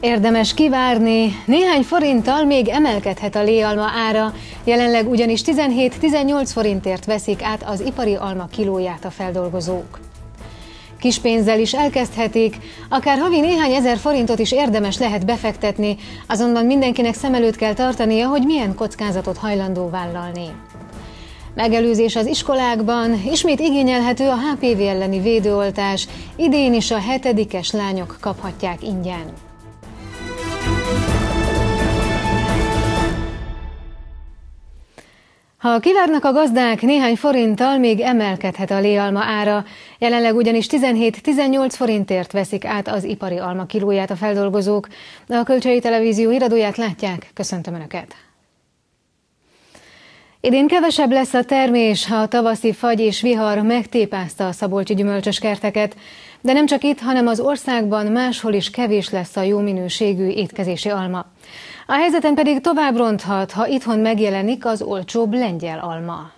Érdemes kivárni, néhány forinttal még emelkedhet a léalma ára, jelenleg ugyanis 17-18 forintért veszik át az ipari alma kilóját a feldolgozók. Kis pénzzel is elkezdhetik, akár havi néhány ezer forintot is érdemes lehet befektetni, azonban mindenkinek szem előtt kell tartania, hogy milyen kockázatot hajlandó vállalni. Megelőzés az iskolákban, ismét igényelhető a HPV elleni védőoltás, idén is a 7-es lányok kaphatják ingyen. Ha kivárnak a gazdák, néhány forinttal még emelkedhet a léalma ára, jelenleg ugyanis 17-18 forintért veszik át az ipari alma kilóját a feldolgozók. A Kölcsei Televízió híradóját látják, köszöntöm Önöket! Idén kevesebb lesz a termés, ha a tavaszi fagy és vihar megtépázta a szabolcsi gyümölcsös kerteket, de nem csak itt, hanem az országban máshol is kevés lesz a jó minőségű étkezési alma. A helyzeten pedig tovább ronthat, ha itthon megjelenik az olcsóbb lengyel alma.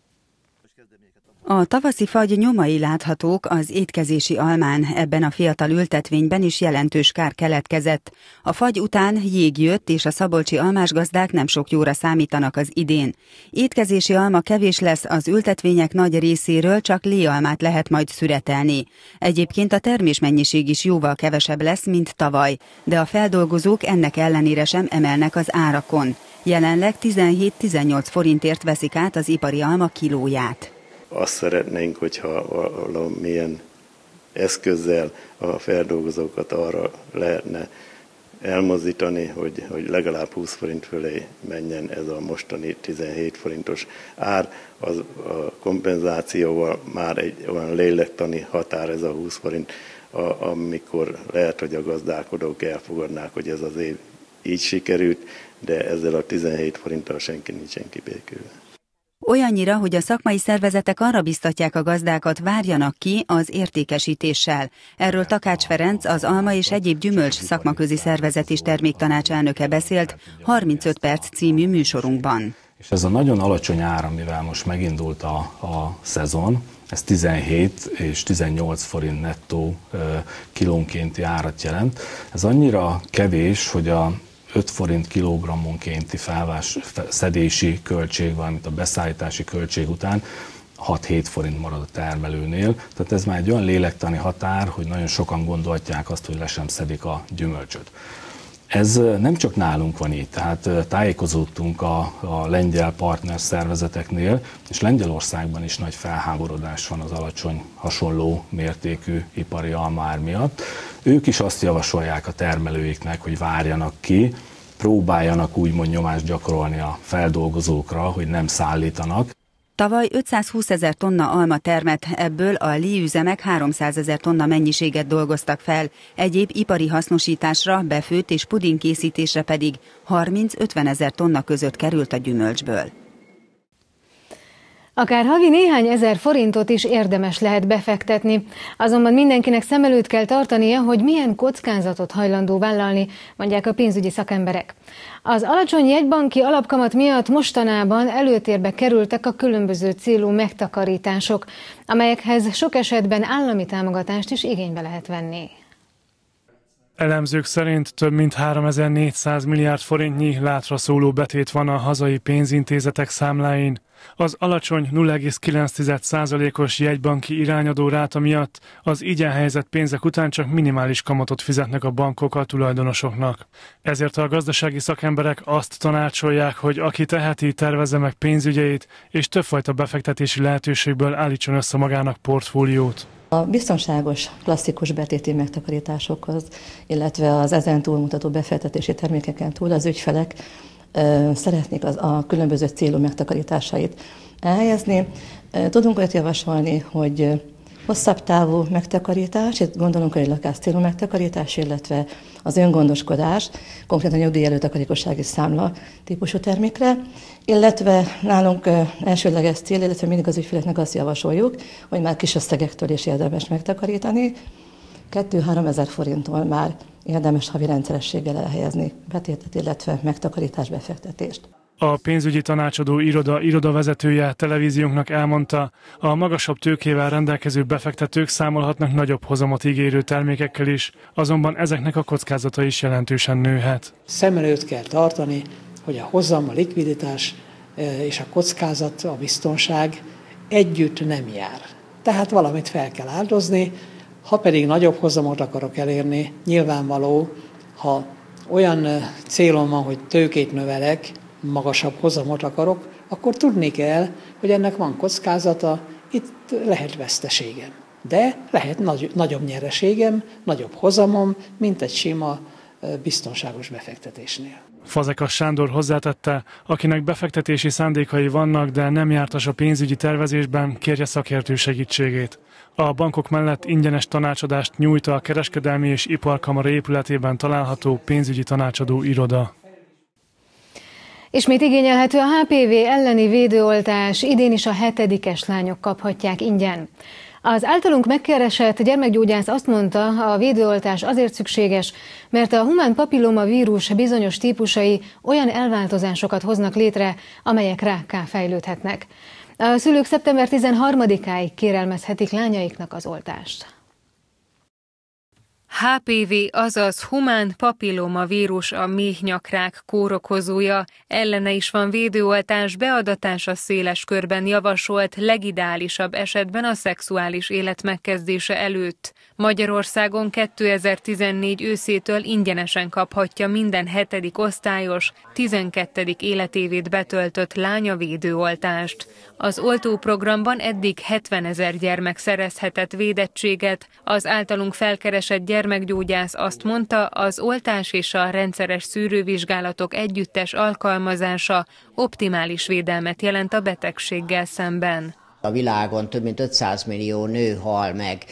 A tavaszi fagy nyomai láthatók az étkezési almán, ebben a fiatal ültetvényben is jelentős kár keletkezett. A fagy után jég jött, és a szabolcsi almásgazdák nem sok jóra számítanak az idén. Étkezési alma kevés lesz, az ültetvények nagy részéről csak léalmát lehet majd szüretelni. Egyébként a termésmennyiség is jóval kevesebb lesz, mint tavaly, de a feldolgozók ennek ellenére sem emelnek az árakon. Jelenleg 17-18 forintért veszik át az ipari alma kilóját. Azt szeretnénk, hogyha valamilyen eszközzel a feldolgozókat arra lehetne elmozdítani, hogy legalább 20 forint fölé menjen ez a mostani 17 forintos ár. Az a kompenzációval már egy olyan lélektani határ ez a 20 forint, amikor lehet, hogy a gazdálkodók elfogadnák, hogy ez az év így sikerült, de ezzel a 17 forinttal senki nincsen kibékülve. Olyannyira, hogy a szakmai szervezetek arra biztatják a gazdákat, várjanak ki az értékesítéssel. Erről Takács Ferenc, az Alma és egyéb gyümölcs szakmaközi szervezet és terméktanácselnöke beszélt 35 perc című műsorunkban. És ez a nagyon alacsony ár, amivel most megindult a szezon, ez 17 és 18 forint nettó kilónkénti árat jelent. Ez annyira kevés, hogy a 5 forint kilogrammonkénti szedési költség, valamint a beszállítási költség után 6-7 forint marad a termelőnél. Tehát ez már egy olyan lélektani határ, hogy nagyon sokan gondolhatják azt, hogy le sem szedik a gyümölcsöt. Ez nem csak nálunk van így, tehát tájékozódtunk a lengyel partner szervezeteknél, és Lengyelországban is nagy felháborodás van az alacsony, hasonló mértékű ipari almaár miatt. Ők is azt javasolják a termelőiknek, hogy várjanak ki, próbáljanak úgymond nyomást gyakorolni a feldolgozókra, hogy nem szállítanak. Tavaly 520 000 tonna alma termett, ebből a líüzemek 300 000 tonna mennyiséget dolgoztak fel, egyéb ipari hasznosításra, befőtt és pudingkészítésre pedig 30-50 000 tonna között került a gyümölcsből. Akár havi néhány ezer forintot is érdemes lehet befektetni, azonban mindenkinek szem előtt kell tartania, hogy milyen kockázatot hajlandó vállalni, mondják a pénzügyi szakemberek. Az alacsony jegybanki alapkamat miatt mostanában előtérbe kerültek a különböző célú megtakarítások, amelyekhez sok esetben állami támogatást is igénybe lehet venni. Elemzők szerint több mint 3400 milliárd forintnyi látra szóló betét van a hazai pénzintézetek számláin. Az alacsony 0,9%-os jegybanki irányadó ráta miatt az ingyen helyezett pénzek után csak minimális kamatot fizetnek a bankok a tulajdonosoknak. Ezért a gazdasági szakemberek azt tanácsolják, hogy aki teheti, tervezze meg pénzügyeit, és többfajta befektetési lehetőségből állítson össze magának portfóliót. A biztonságos, klasszikus betéti megtakarításokhoz, illetve az ezen túlmutató befektetési termékeken túl az ügyfelek szeretnék a különböző célú megtakarításait elhelyezni. Tudunk olyat javasolni, hogy hosszabb távú megtakarítás, itt gondolunk egy lakáscélú megtakarítás, illetve az öngondoskodás, konkrétan nyugdíj előtakarékossági számla típusú termékre, illetve nálunk elsődleges cél, illetve mindig az ügyfeleknek azt javasoljuk, hogy már kis összegektől is érdemes megtakarítani. 2-3 ezer forinttól már érdemes havi rendszerességgel elhelyezni betétet, illetve megtakarítás befektetést. A pénzügyi tanácsadó irodavezetője televíziónknak elmondta, a magasabb tőkével rendelkező befektetők számolhatnak nagyobb hozamot ígérő termékekkel is, azonban ezeknek a kockázata is jelentősen nőhet. Szem előtt kell tartani, hogy a hozam, a likviditás és a kockázat, a biztonság együtt nem jár. Tehát valamit fel kell áldozni, ha pedig nagyobb hozamot akarok elérni, nyilvánvaló, ha olyan célom van, hogy tőkét növelek, magasabb hozamot akarok, akkor tudni kell, hogy ennek van kockázata, itt lehet veszteségem. De lehet nagyobb nyereségem, nagyobb hozamom, mint egy sima, biztonságos befektetésnél. Fazekas Sándor hozzátette, akinek befektetési szándékai vannak, de nem jártas a pénzügyi tervezésben, kérje szakértő segítségét. A bankok mellett ingyenes tanácsadást nyújt a Kereskedelmi és Iparkamara épületében található pénzügyi tanácsadó iroda. Ismét igényelhető a HPV elleni védőoltás, idén is a 7-es lányok kaphatják ingyen. Az általunk megkeresett gyermekgyógyász azt mondta, a védőoltás azért szükséges, mert a humán papillomavírus bizonyos típusai olyan elváltozásokat hoznak létre, amelyek rákká fejlődhetnek. A szülők szeptember 13-áig kérelmezhetik lányaiknak az oltást. HPV, azaz humán papillomavírus a méhnyakrák kórokozója, ellene is van védőoltás, beadatása széles körben javasolt, legideálisabb esetben a szexuális élet megkezdése előtt. Magyarországon 2014 őszétől ingyenesen kaphatja minden 7. osztályos, 12. életévét betöltött lánya védőoltást. Az oltóprogramban eddig 70 000 gyermek szerezhetett védettséget, az általunk felkeresett gyermekgyógyász azt mondta, az oltás és a rendszeres szűrővizsgálatok együttes alkalmazása optimális védelmet jelent a betegséggel szemben. A világon több mint 500 millió nő hal meg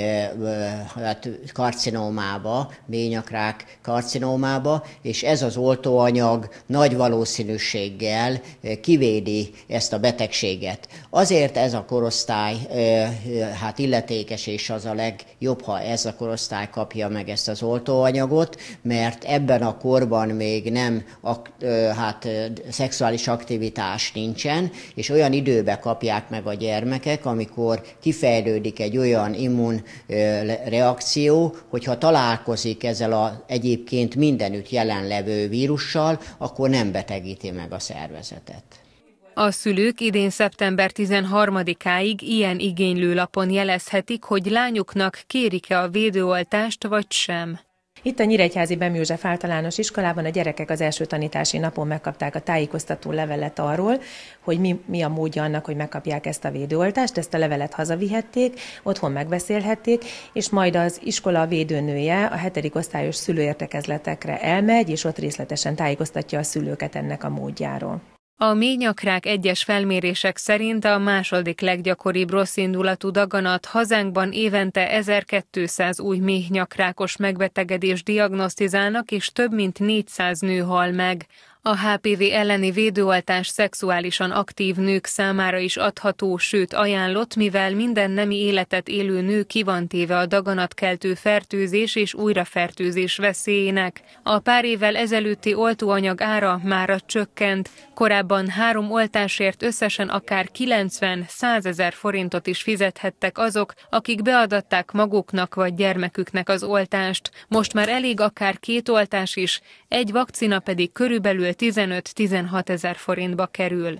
karcinómába, méhnyakrák karcinómába, és ez az oltóanyag nagy valószínűséggel kivédi ezt a betegséget. Azért ez a korosztály illetékes, és az a legjobb, ha ez a korosztály kapja meg ezt az oltóanyagot, mert ebben a korban még nem szexuális aktivitás nincsen, és olyan időben kapják meg a gyermekek, amikor kifejlődik egy olyan immunreakció, hogyha találkozik ezzel az egyébként mindenütt jelenlevő vírussal, akkor nem betegíti meg a szervezetet. A szülők idén szeptember 13-áig ilyen igénylőlapon jelezhetik, hogy lányuknak kérik-e a védőoltást vagy sem. Itt a Nyíregyházi Bem József általános iskolában a gyerekek az első tanítási napon megkapták a tájékoztató levelet arról, hogy mi a módja annak, hogy megkapják ezt a védőoltást. Ezt a levelet hazavihették, otthon megbeszélhették, és majd az iskola védőnője a 7. osztályos szülőértekezletekre elmegy, és ott részletesen tájékoztatja a szülőket ennek a módjáról. A méhnyakrák egyes felmérések szerint a második leggyakoribb rosszindulatú daganat, hazánkban évente 1200 új méhnyakrákos megbetegedést diagnosztizálnak, és több mint 400 nő hal meg. A HPV elleni védőoltás szexuálisan aktív nők számára is adható, sőt ajánlott, mivel minden nemi életet élő nő ki van téve a daganatkeltő fertőzés és újrafertőzés veszélyének. A pár évvel ezelőtti oltóanyag ára mára csökkent, korábban 3 oltásért összesen akár 90-100 000 forintot is fizethettek azok, akik beadatták maguknak vagy gyermeküknek az oltást. Most már elég akár 2 oltás is, egy vakcina pedig körülbelül 15-16 000 forintba kerül.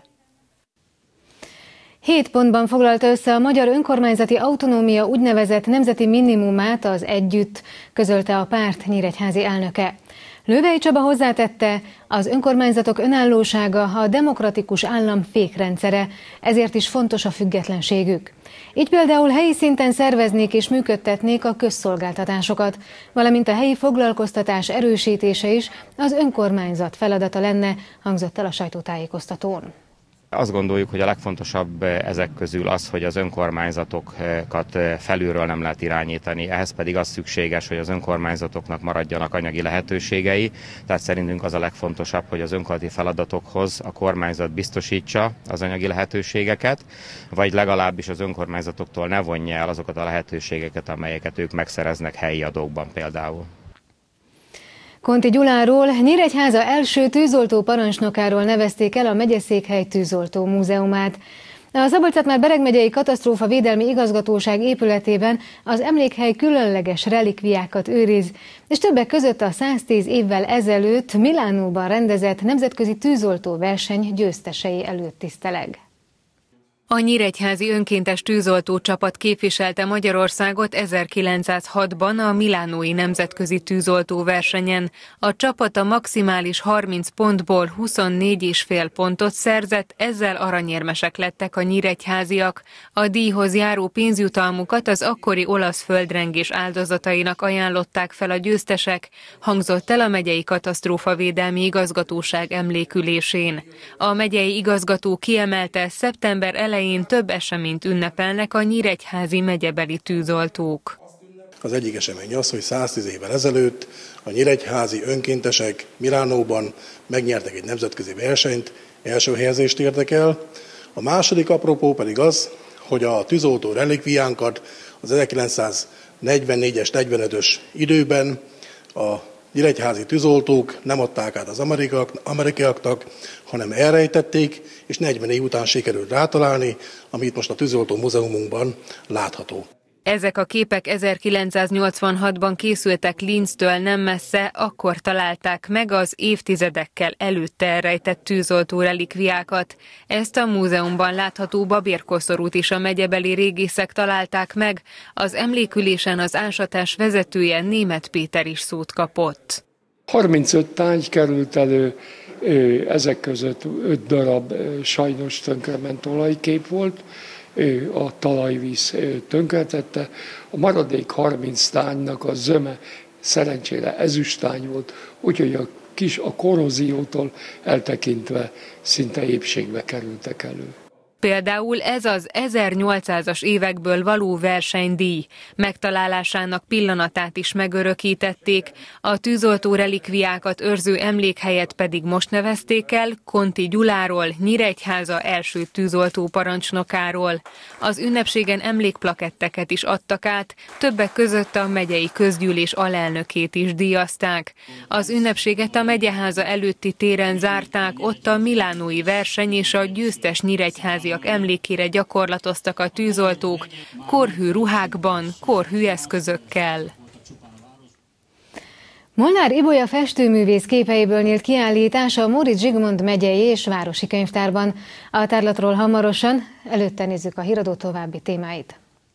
7 pontban foglalta össze a magyar önkormányzati autonómia úgynevezett nemzeti minimumát az Együtt, közölte a párt nyíregyházi elnöke. Lővei Csaba hozzátette, az önkormányzatok önállósága a demokratikus állam fékrendszere, ezért is fontos a függetlenségük. Így például helyi szinten szerveznék és működtetnék a közszolgáltatásokat, valamint a helyi foglalkoztatás erősítése is az önkormányzat feladata lenne, hangzott el a sajtótájékoztatón. Azt gondoljuk, hogy a legfontosabb ezek közül az, hogy az önkormányzatokat felülről nem lehet irányítani, ehhez pedig az szükséges, hogy az önkormányzatoknak maradjanak anyagi lehetőségei, tehát szerintünk az a legfontosabb, hogy az önkormányzati feladatokhoz a kormányzat biztosítsa az anyagi lehetőségeket, vagy legalábbis az önkormányzatoktól ne vonja el azokat a lehetőségeket, amelyeket ők megszereznek helyi adókban például. Konti Gyuláról, Nyíregyháza első tűzoltó parancsnokáról nevezték el a megyeszékhely tűzoltó múzeumát. A Szabolcs-Szatmár-Bereg megyei katasztrófavédelmi igazgatóság épületében az emlékhely különleges relikviákat őriz, és többek között a 110 évvel ezelőtt Milánóban rendezett nemzetközi tűzoltó verseny győztesei előtt tiszteleg. A nyíregyházi önkéntes tűzoltó csapat képviselte Magyarországot 1906-ban a milánói nemzetközi tűzoltó versenyen. A csapat a maximális 30 pontból 24,5 pontot szerzett, ezzel aranyérmesek lettek a nyíregyháziak. A díjhoz járó pénzjutalmukat az akkori olasz földrengés áldozatainak ajánlották fel a győztesek, hangzott el a megyei katasztrófavédelmi igazgatóság emlékülésén. A megyei igazgató kiemelte, szeptember elején több eseményt ünnepelnek a nyíregyházi megyebeli tűzoltók. Az egyik esemény az, hogy 110 évvel ezelőtt a nyíregyházi önkéntesek Milánóban megnyertek egy nemzetközi versenyt, első helyezést értek el. A második apropó pedig az, hogy a tűzoltó relikviánkat az 1944-es, 45-ös időben a nyíregyházi tűzoltók nem adták át az amerikaiaknak, hanem elrejtették, és 40 év után sikerült rátalálni, amit most a tűzoltó múzeumunkban látható. Ezek a képek 1986-ban készültek Linztől nem messze, akkor találták meg az évtizedekkel előtte elrejtett tűzoltó relikviákat. Ezt a múzeumban látható babérkoszorút is a megyebeli régészek találták meg. Az emlékülésen az ásatás vezetője, Németh Péter is szót kapott. 35 tárgy került elő, ezek között 5 darab sajnos tönkrement olajkép volt, a talajvíz tönkretette. A maradék 30 tánynak a zöme szerencsére ezüstány volt, úgyhogy a korróziótól eltekintve szinte épségbe kerültek elő. Például ez az 1800-as évekből való versenydíj. Megtalálásának pillanatát is megörökítették, a tűzoltó relikviákat őrző emlékhelyet pedig most nevezték el Konti Gyuláról, Nyíregyháza első tűzoltó parancsnokáról. Az ünnepségen emlékplaketteket is adtak át, többek között a megyei közgyűlés alelnökét is díjazták. Az ünnepséget a megyeháza előtti téren zárták, ott a milánói verseny és a győztes nyíregyházi emlékére gyakorlatoztak a tűzoltók, korhű ruhákban, korhű eszközökkel. Molnár Ibolya festőművész képeiből nyílt kiállítás a Móricz Zsigmond megyei és városi könyvtárban. A tárlatról hamarosan, előtte nézzük a híradó további témáit.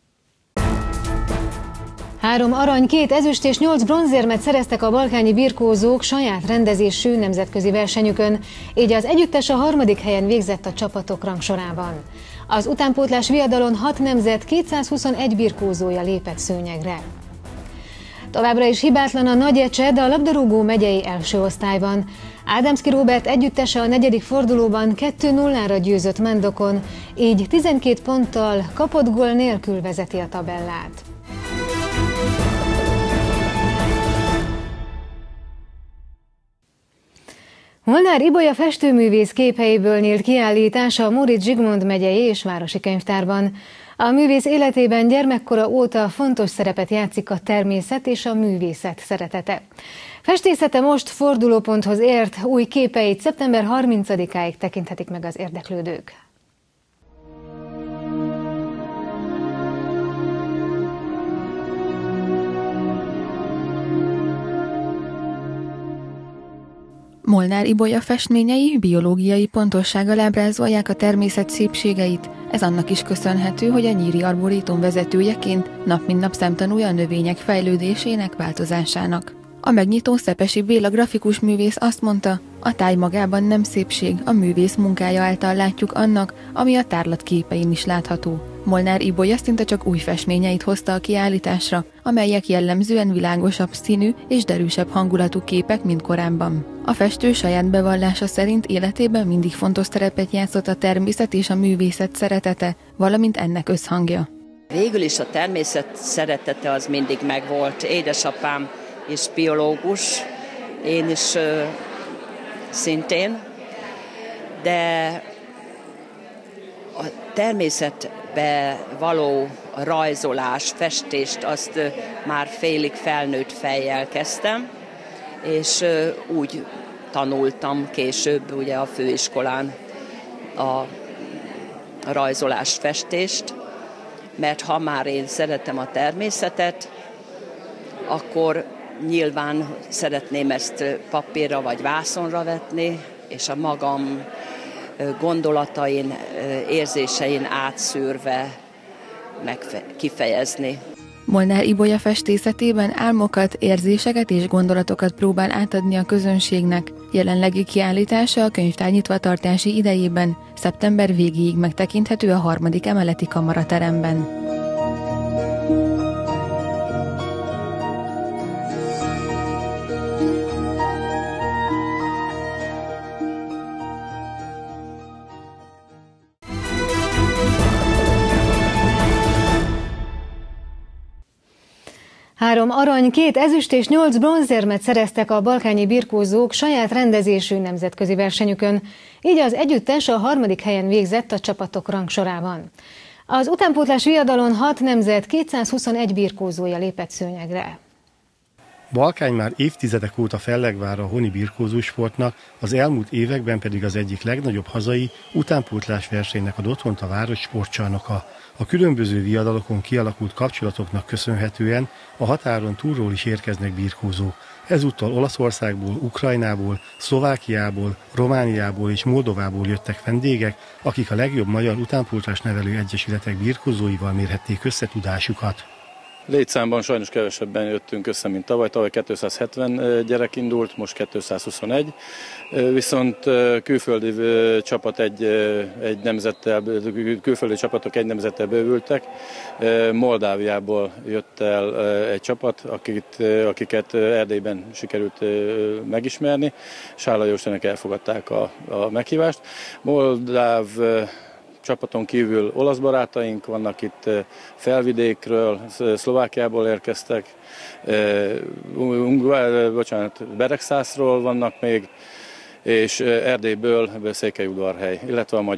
3 arany, 2 ezüst és 8 bronzérmet szereztek a balkányi birkózók saját rendezésű nemzetközi versenyükön, így az együttes a 3. helyen végzett a csapatok rangsorában. Az utánpótlás viadalon 6 nemzet 221 birkózója lépett szőnyegre. Továbbra is hibátlan a Nagy Ecsed a labdarúgó megyei első osztályban. Ádámszky Róbert együttese a 4. fordulóban 2-0-ra győzött Mendokon, így 12 ponttal kapott gól nélkül vezeti a tabellát. Molnár Ibolya festőművész képeiből nyílt kiállítás a Móricz Zsigmond megyei és városi könyvtárban. A művész életében gyermekkora óta fontos szerepet játszik a természet és a művészet szeretete. Festészete most fordulóponthoz ért, új képeit szeptember 30-áig tekinthetik meg az érdeklődők. Molnár Ibolya festményei biológiai pontossággal ábrázolják a természet szépségeit. Ez annak is köszönhető, hogy a Nyíri Arborétum vezetőjeként nap mint nap szemtanúja a növények fejlődésének, változásának. A megnyitó Szepesi Béla grafikus művész azt mondta, a táj magában nem szépség, a művész munkája által látjuk annak, ami a tárlat képein is látható. Molnár Ibolya szinte csak új festményeit hozta a kiállításra, amelyek jellemzően világosabb színű és derűsebb hangulatú képek, mint korábban. A festő saját bevallása szerint életében mindig fontos szerepet játszott a természet és a művészet szeretete, valamint ennek összhangja. Végül is a természet szeretete az mindig megvolt. Édesapám is biológus, én is szintén, de a természetbe való rajzolás, festést azt már félig felnőtt fejjel kezdtem, és úgy tanultam később ugye a főiskolán a rajzolást, festést, mert ha már én szeretem a természetet, akkor nyilván szeretném ezt papírra vagy vászonra vetni, és a magam gondolatain, érzésein átszűrve kifejezni. Molnár Ibolya festészetében álmokat, érzéseket és gondolatokat próbál átadni a közönségnek. Jelenlegi kiállítása a könyvtár nyitvatartási idejében szeptember végéig megtekinthető a 3. emeleti kamarateremben. Három arany, 2 ezüst és 8 bronzérmet szereztek a balkányi birkózók saját rendezésű nemzetközi versenyükön, így az együttes a 3. helyen végzett a csapatok rangsorában. Az utánpótlás viadalon 6 nemzet 221 birkózója lépett szőnyegre. Balkány már évtizedek óta fellegvára a honi birkózósportnak, az elmúlt években pedig az egyik legnagyobb hazai utánpótlás versenynek ad otthont a város sportcsarnoka. A különböző viadalokon kialakult kapcsolatoknak köszönhetően a határon túlról is érkeznek birkózók. Ezúttal Olaszországból, Ukrajnából, Szlovákiából, Romániából és Moldovából jöttek vendégek, akik a legjobb magyar utánpótlás nevelő egyesületek birkózóival mérhették össze tudásukat. Létszámban sajnos kevesebben jöttünk össze, mint tavaly. Tavaly 270 gyerek indult, most 221. Viszont külföldi csapatok egy nemzettel bővültek. Moldáviából jött el egy csapat, akiket Erdélyben sikerült megismerni. Sála Jóstenek elfogadták a meghívást. Moldáv csapaton kívül olasz barátaink vannak itt, Felvidékről, Szlovákiából érkeztek, Beregszászról vannak még, és Erdélyből Székelyudvarhely, illetve a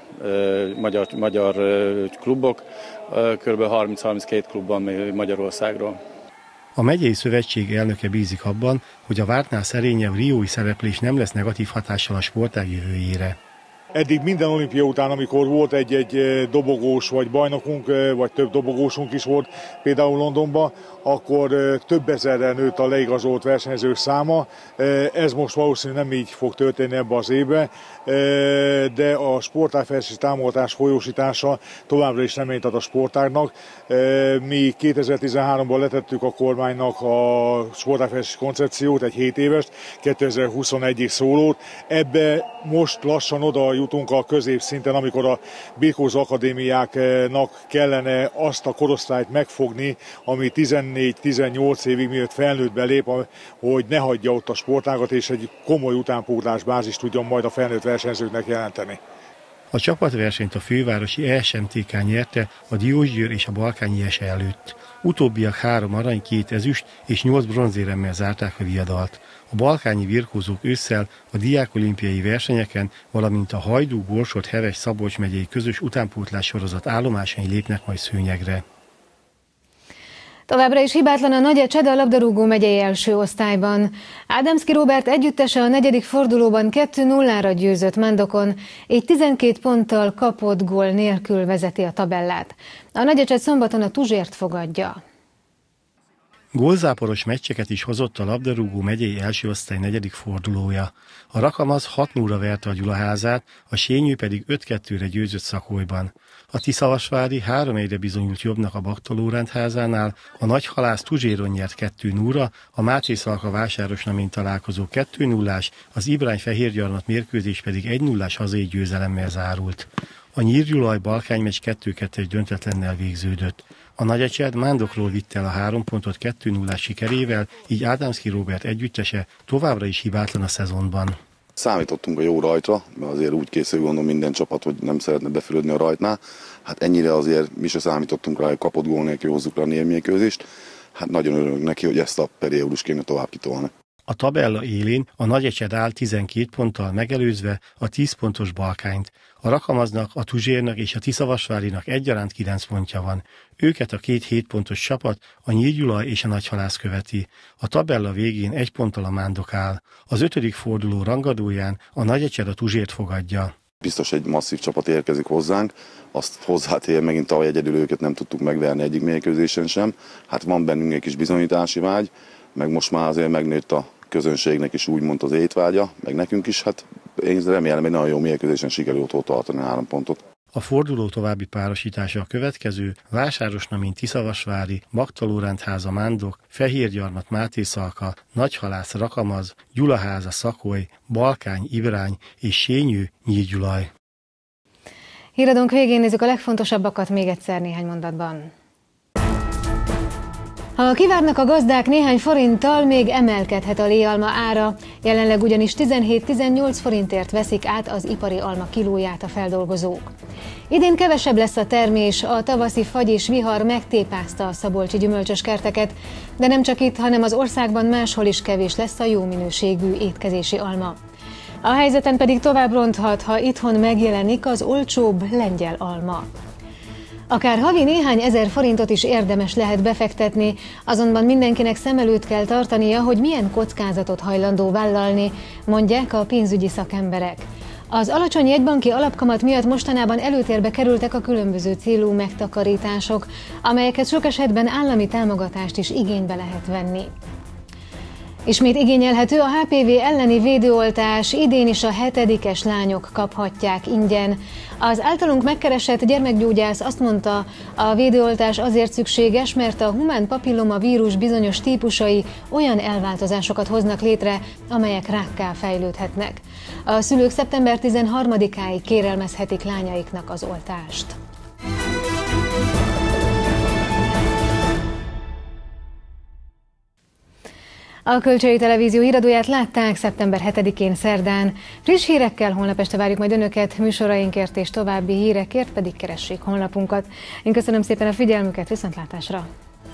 magyar klubok, kb. 30-32 klub van Magyarországról. A megyei szövetség elnöke bízik abban, hogy a vártnál szerényebb riói szereplés nem lesz negatív hatással a sportág jövőjére. Eddig minden olimpia után, amikor volt egy dobogós vagy bajnokunk, vagy több dobogósunk is volt, például Londonban, akkor több ezerrel nőtt a leigazolt versenyzők száma. Ez most valószínűleg nem így fog történni ebbe az évbe, de a sportágfejlesztési támogatás folyósítása továbbra is reményt ad a sportágnak. Mi 2013-ban letettük a kormánynak a sportágfejlesztési koncepciót, egy 7 évest, 2021-ig szólót. Ebbe most lassan oda jutunk a középszinten, amikor a birkózó akadémiáknak kellene azt a korosztályt megfogni, ami 14-18 évig mielőtt felnőttbe lép, hogy ne hagyja ott a sportágat, és egy komoly utánpótlás bázist tudjon majd a felnőtt versenyzőknek jelenteni. A csapatversenyt a fővárosi ESMTK nyerte a Diósgyőr és a Balkányi ESE előtt. Utóbbiak 3 arany, 2 ezüst és 8 bronzéremmel zárták a viadalt. A balkányi birkózók ősszel a diákolimpiai versenyeken, valamint a Hajdú, Borsod, Heves, Szabolcs megyei közös utánpótlás sorozat állomásai lépnek majd szőnyegre. Továbbra is hibátlan a Nagyecsed a labdarúgó megyei első osztályban. Ádámszky Róbert együttese a 4. fordulóban 2-0-ra győzött Mandokon, így 12 ponttal kapott gól nélkül vezeti a tabellát. A Nagyecsed szombaton a Tuzsért fogadja. Gólzáporos meccseket is hozott a labdarúgó megyei első osztály 4. fordulója. A Rakamaz 6-0-ra verte a Gyulaházát, a Sényő pedig 5-2-re győzött Szakolyban. A Tiszavasvári 3-1-re bizonyult jobbnak a Bakta-Lóránt-házánál, a Nagyhalász Tuzséron nyert 2-0-ra, a Mátészalka Vásárosnamén találkozó 2-0-ás, az Ibrány-Fehérgyarmat mérkőzés pedig 1-0-ás hazai győzelemmel zárult. A Nyírgyulaj Balkány meccs 2-2-es döntetlennel végződött. A Nagyecsed Mándokról vitte el a 3 pontot 2-0-ás sikerével, így Ádámszky Róbert együttese továbbra is hibátlan a szezonban. Számítottunk a jó rajtra, mert azért úgy készül, gondolom minden csapat, hogy nem szeretne befülödni a rajtnál. Hát ennyire azért mi se számítottunk rá, hogy kapott gól nélkül hozzuk le a nélmérkőzést. Hát nagyon örülünk neki, hogy ezt a periódust kéne tovább kitolni. A tabella élén a Nagyecsed áll 12 ponttal megelőzve a 10 pontos Balkányt. A Rakamaznak, a Tuzsérnak és a Tiszavasvárinak egyaránt 9 pontja van. Őket a 2 7 pontos csapat, a Nyírgyulaj és a Nagyhalász követi. A tabella végén 1 ponttal a Mándok áll. Az 5. forduló rangadóján a Nagyecsed a Tuzsért fogadja. Biztos egy masszív csapat érkezik hozzánk, azt hozzátér, megint tavaly egyedül őket nem tudtuk megverni egyik mérkőzésen sem. Hát van bennünk egy kis bizonyítási vágy, meg most már azért megnőtt a közönségnek is úgymond az étvágya, meg nekünk is, hát én remélem, hogy nagyon jó mérkőzésen sikerül ott tartani 3 pontot. A forduló további párosítása a következő: Vásárosnamin Tiszavasvári, Magta-Lórántháza Mándok, Fehérgyarmat Mátészalka, Nagyhalász Rakamaz, Gyulaháza Szakoly, Balkány Ibrány és Sényő Nyírgyulaj. Híradónk végén nézzük a legfontosabbakat még egyszer néhány mondatban. Ha kivárnak a gazdák, néhány forinttal még emelkedhet a léalma ára, jelenleg ugyanis 17-18 forintért veszik át az ipari alma kilóját a feldolgozók. Idén kevesebb lesz a termés, a tavaszi fagy és vihar megtépázta a szabolcsi gyümölcsös kerteket, de nem csak itt, hanem az országban máshol is kevés lesz a jó minőségű étkezési alma. A helyzeten pedig tovább ronthat, ha itthon megjelenik az olcsóbb lengyel alma. Akár havi néhány ezer forintot is érdemes lehet befektetni, azonban mindenkinek szem előtt kell tartania, hogy milyen kockázatot hajlandó vállalni, mondják a pénzügyi szakemberek. Az alacsony jegybanki alapkamat miatt mostanában előtérbe kerültek a különböző célú megtakarítások, amelyeket sok esetben állami támogatást is igénybe lehet venni. Ismét igényelhető a HPV elleni védőoltás, idén is a 7-es lányok kaphatják ingyen. Az általunk megkeresett gyermekgyógyász azt mondta, a védőoltás azért szükséges, mert a humán papillomavírus bizonyos típusai olyan elváltozásokat hoznak létre, amelyek rákká fejlődhetnek. A szülők szeptember 13-áig kérelmezhetik lányaiknak az oltást. A Kölcsei Televízió híradóját látták szeptember 7-én szerdán. Friss hírekkel holnap este várjuk majd önöket, műsorainkért és további hírekért pedig keressék honlapunkat. Én köszönöm szépen a figyelmüket, viszontlátásra!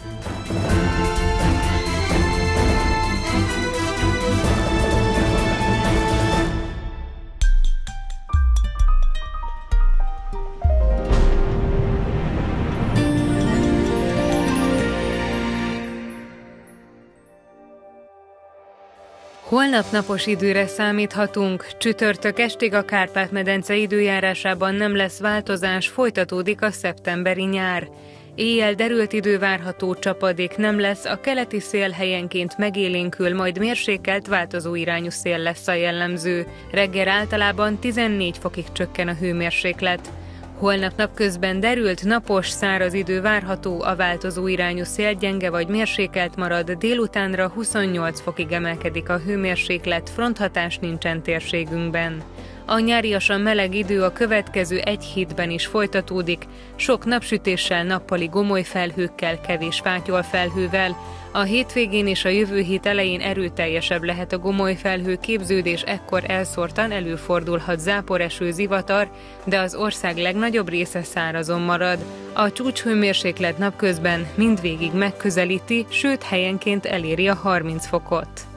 Holnap napos időre számíthatunk, csütörtök estig a Kárpát-medence időjárásában nem lesz változás, folytatódik a szeptemberi nyár. Éjjel derült idő várható, csapadék nem lesz, a keleti szél helyenként megélénkül, majd mérsékelt változó irányú szél lesz a jellemző. Reggel általában 14 fokig csökken a hőmérséklet. Holnap napközben derült, napos, száraz idő várható, a változó irányú szél gyenge vagy mérsékelt marad, délutánra 28 fokig emelkedik a hőmérséklet, fronthatás nincsen térségünkben. A nyáriasan meleg idő a következő egy hétben is folytatódik, sok napsütéssel, nappali gomoly felhőkkel, kevés fátyol felhővel. A hétvégén és a jövő hét elején erőteljesebb lehet a gomoly felhő képződés, ekkor elszórtan előfordulhat záporeső, zivatar, de az ország legnagyobb része szárazon marad. A csúcshőmérséklet napközben mindvégig megközelíti, sőt helyenként eléri a 30 fokot.